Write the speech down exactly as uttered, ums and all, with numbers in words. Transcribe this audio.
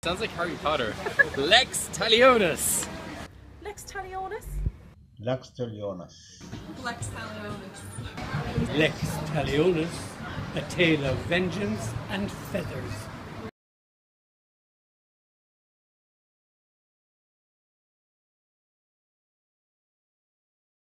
Sounds like Harry Potter. Lex Talionis. Lex Talionis. Lex Talionis. Lex Talionis. Lex Talionis, a tale of vengeance and feathers.